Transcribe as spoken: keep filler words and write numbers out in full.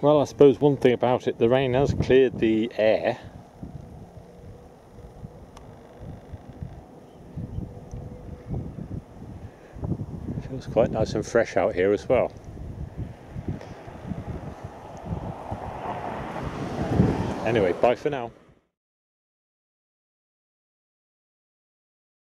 Well, I suppose one thing about it, the rain has cleared the air. Feels quite nice and fresh out here as well. Anyway, bye for now.